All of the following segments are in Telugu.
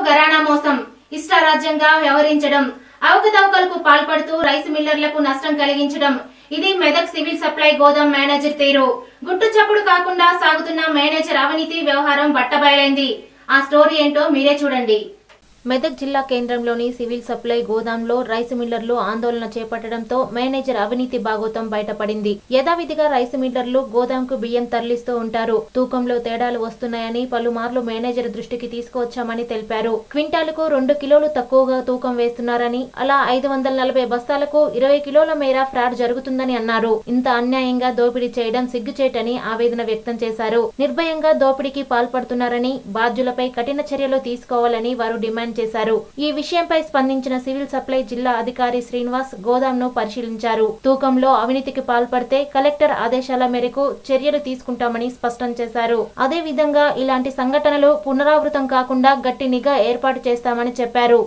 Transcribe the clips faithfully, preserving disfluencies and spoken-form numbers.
గరాణా మోసం, ఇష్టారాజ్యంగా వ్యవహరించడం, అవకతవకలకు పాల్పడుతూ రైస్ మిల్లర్లకు నష్టం కలిగించడం ఇది మెదక్ సివిల్ సప్లై గోదాం మేనేజర్ తీరు. గుట్టు చప్పుడు కాకుండా సాగుతున్న మేనేజర్ అవినీతి వ్యవహారం బట్టబయలైంది. ఆ స్టోరీ ఏంటో మీరే చూడండి. మెదక్ జిల్లా కేంద్రంలోని సివిల్ సప్లై గోదాంలో రైస్ మిల్లర్లు ఆందోళన చేపట్టడంతో మేనేజర్ అవినీతి బాగోతం బయటపడింది. యథావిధిగా రైస్ మిల్లర్లు గోదాంకు బియ్యం తరలిస్తూ ఉంటారు. తూకంలో తేడాలు వస్తున్నాయని పలుమార్లు మేనేజర్ దృష్టికి తీసుకువచ్చామని తెలిపారు. క్వింటాలకు రెండు కిలోలు తక్కువగా తూకం వేస్తున్నారని, అలా ఐదు వందల నలభై బస్తాలకు ఇరవై కిలోల మేర ఫ్రాడ్ జరుగుతుందని అన్నారు. ఇంత అన్యాయంగా దోపిడీ చేయడం సిగ్గుచేటని ఆవేదన వ్యక్తం చేశారు. నిర్భయంగా దోపిడీకి పాల్పడుతున్నారని, బాధ్యులపై కఠిన చర్యలు తీసుకోవాలని వారు డిమాండ్ చేశారు. ఈ విషయంపై స్పందించిన సివిల్ సప్లై జిల్లా అధికారి శ్రీనివాస్ గోదాంను పరిశీలించారు. తూకంలో అవినీతికి పాల్పడితే కలెక్టర్ ఆదేశాల మేరకు చర్యలు తీసుకుంటామని స్పష్టం చేశారు. అదే విధంగా ఇలాంటి సంఘటనలు పునరావృతం కాకుండా గట్టి నిఘా ఏర్పాటు చేస్తామని చెప్పారు.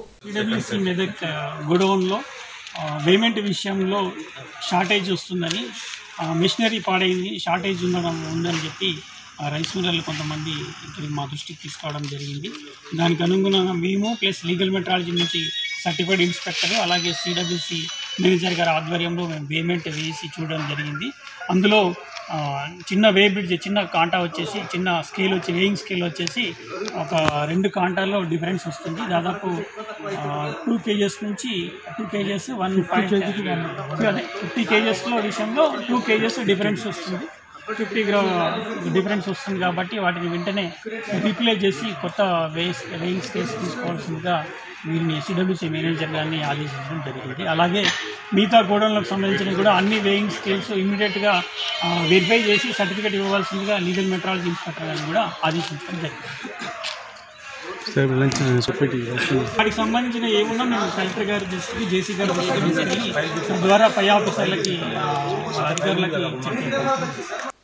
పేమెంట్ విషయంలో షార్టేజ్ వస్తుందని, మిషనరీ పాడైంది, షార్టేజ్ ఉండడం ఉందని చెప్పి రైస్ మిల్లర్లు కొంతమంది ఇక్కడికి మా దృష్టికి తీసుకురావడం జరిగింది. దానికి అనుగుణంగా మేము ప్లస్ లీగల్ మెట్రాలజీ నుంచి సర్టిఫైడ్ ఇన్స్పెక్టర్ అలాగే సిడబ్ల్యూసి మేనేజర్ గారి ఆధ్వర్యంలో మేము పేమెంట్ వేసి చూడడం జరిగింది. అందులో చిన్న వే బ్రిడ్జ్, చిన్న కాంటా వచ్చేసి, చిన్న స్కేల్ వచ్చి వేయింగ్ స్కేల్ వచ్చేసి ఒక రెండు కాంటాల్లో డిఫరెన్స్ వస్తుంది. దాదాపు టూ కేజెస్ నుంచి టూ కేజెస్ వన్ ఫైవ్ అదే ఫిఫ్టీ కేజెస్లో విషయంలో టూ కేజెస్ డిఫరెన్స్ వస్తుంది. ఫిఫ్టీ గ్రా డిఫరెన్స్ వస్తుంది కాబట్టి వాటిని వెంటనే రీప్లేస్ చేసి కొత్త వేస్ వేయింగ్ స్కేల్స్ తీసుకోవాల్సిందిగా వీరిని ఎస్డబ్ల్యూసీ మేనేజర్ గారిని ఆదేశించడం జరిగింది. అలాగే మిగతా గోడౌన్లకు సంబంధించిన కూడా అన్ని వేయింగ్ స్కేల్స్ ఇమ్మీడియట్గా వెరిఫై చేసి సర్టిఫికేట్ ఇవ్వవలసిందిగా లీగల్ మెట్రాలజీ ఇన్స్పెక్టర్ గారిని కూడా ఆదేశించడం జరిగింది. వాటికి సంబంధించిన ఏమున్నా మేము కలెక్టర్ గారి దృష్టికి, జేసీ గారి దృష్టికి ద్వారా పై ఆఫీసర్లకి అధికారులకి